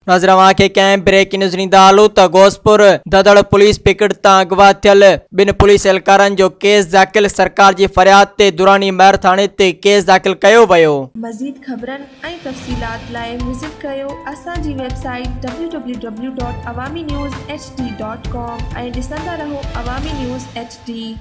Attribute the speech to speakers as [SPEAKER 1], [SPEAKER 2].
[SPEAKER 1] नज़र के कैं ब्रेकिंग न्यूज़ ॾींदालू त गोसपुर ददड़ पुलिस पिकेट तां अगवा थियल बिन पुलिस एहलकारनि जो केस दाख़िल सरकार जी फरियाद ते दुरानी महर थाणे ते केस दाख़िल कयो वियो।
[SPEAKER 2] मज़ीद ख़बरनि ऐं तफ़सीलात लाइ विज़िट कयो असांजी वेबसाइट www.awamiNewsHD.com ऐं ॾिसंदा रहो अवामी न्यूज़ HD।